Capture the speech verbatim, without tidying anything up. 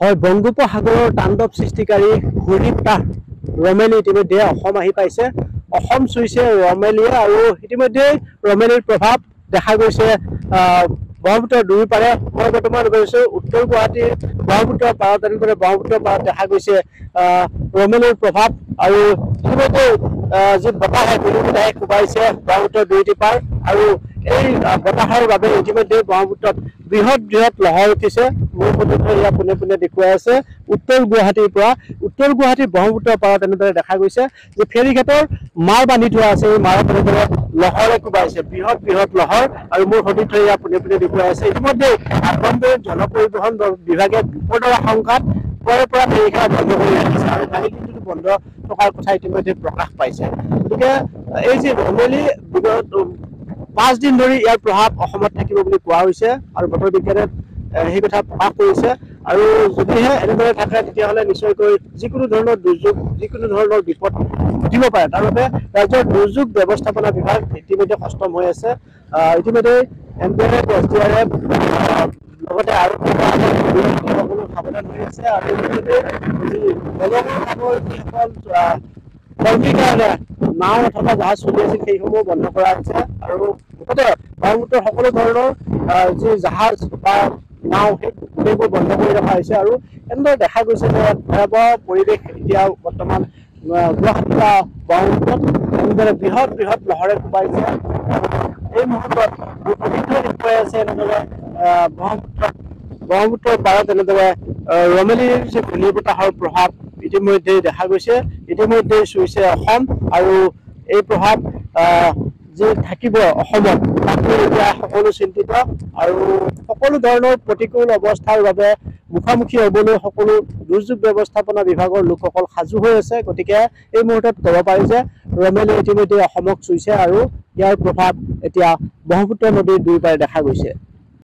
হয়, বংগোপসাগৰৰ তাণ্ডৱ সৃষ্টিকাৰী ঘূৰ্ণীবতাহ ৰমেলি ইতিমধ্যে অসম আহি পাইছে। অসম চুইছে ৰমেলিয়ে আৰু ইতিমধ্যে ৰমেলিৰ প্ৰভাৱ দেখা গৈছে ব্ৰহ্মপুত্ৰৰ দুয়োপাৰে। মই বৰ্তমান গৈছোঁ উত্তৰ গুৱাহাটীৰ ব্ৰহ্মপুত্ৰৰ পাৰত, তেনেদৰে ব্ৰহ্মপুত্ৰৰ পাৰত দেখা গৈছে ৰমেলিৰ প্ৰভাৱ আৰু ইতিমধ্যে যি বতাহে ধূলিবতাহে কোবাইছে ব্ৰহ্মপুত্ৰৰ দুয়োটি পাৰ আৰু এই বতাহৰ বাবে ইতিমধ্যে ব্ৰহ্মপুত্ৰত বৃহৎ বৃহৎ লহৰ উঠিছে। মোৰ প্ৰতিনিধিয়ে ইয়াত পোনে পোনে দেখুৱাই আছে উত্তৰ গুৱাহাটীৰ পৰা। উত্তৰ গুৱাহাটীৰ ব্ৰহ্মপুত্ৰৰ পাৰত এনেদৰে দেখা গৈছে যে ফেৰীঘাটৰ মাৰ বান্ধি থোৱা আছে, এই মাৰত এনেদৰে লহৰে কোবাইছে, বৃহৎ বৃহৎ লহৰ। আৰু মোৰ সতীৰ্থই ইয়াত পোনে পোনে দেখুৱাই আছে ইতিমধ্যে আভ্যন্তৰীণ জল পৰিবহণ বিভাগে বিপদৰ আশংকাত পৰে পৰা ফেৰীঘাট বন্ধ কৰি ৰাখিছে আৰু কালি দিনটোতো বন্ধ থকাৰ কথা ইতিমধ্যে প্ৰকাশ পাইছে। গতিকে এই যি ৰমেলি পাঁচ দিন ধৰি ইয়াৰ প্ৰভাৱ অসমত থাকিব বুলি কোৱা হৈছে আৰু বতৰ বিজ্ঞানে সেই কথা প্ৰকাশ কৰিছে। আৰু যদিহে এনেদৰে থাকে তেতিয়াহ'লে নিশ্চয়কৈ যিকোনো ধৰণৰ দুৰ্যোগ, যিকোনো ধৰণৰ বিপদ ঘটিব পাৰে। তাৰ বাবে ৰাজ্যৰ দুৰ্যোগ ব্যৱস্থাপনা বিভাগ ইতিমধ্যে সষ্টম হৈ আছে। ইতিমধ্যে N D R F, S D R F লগতে আৰু সকলো সাৱধান হৈ আছে আৰু ইতিমধ্যে যি জলসাগৰ যিসকল কৰ্মীৰ কাৰণে নাও অথবা জাহাজ চলি আছিল সেইসমূহ বন্ধ কৰা হৈছে আৰু মুঠতে ব্ৰহ্মপুত্ৰৰ সকলো ধৰণৰ যি জাহাজ বা নাও সেইবোৰ বন্ধ কৰি ৰখা হৈছে। আৰু এনেদৰে দেখা গৈছে যে ভয়াৱহ পৰিৱেশ এতিয়া বৰ্তমান গুৱাহাটী বা ব্ৰহ্মপুত্ৰত এনেদৰে বৃহৎ বৃহৎ লহৰে কোবাইছে। এই মুহূৰ্তত প্ৰতিনিধিয়ে দেখুৱাই আছে এনেদৰে ব্ৰহ্মপুত্ৰত ব্ৰহ্মপুত্ৰৰ পাৰত এনেদৰে ৰমেলিৰ যি ঘূৰ্ণীবতাহৰ প্ৰভাৱ ইতিমধ্যে দেখা গৈছে, ইতিমধ্যে চুইছে অসম আৰু এই প্ৰভাৱ যি থাকিব অসমত তাকে এতিয়া সকলো চিন্তিত আৰু সকলো ধৰণৰ প্ৰতিকূল অৱস্থাৰ বাবে মুখামুখি হ'বলৈ সকলো দুৰ্যোগ ব্যৱস্থাপনা বিভাগৰ লোকসকল সাজু হৈ আছে। গতিকে এই মুহূৰ্তত ক'ব পাৰি যে ৰমেলি ইতিমধ্যে অসমক চুইছে আৰু ইয়াৰ প্ৰভাৱ এতিয়া ব্ৰহ্মপুত্ৰ নদীৰ দুয়োপাৰে দেখা গৈছে।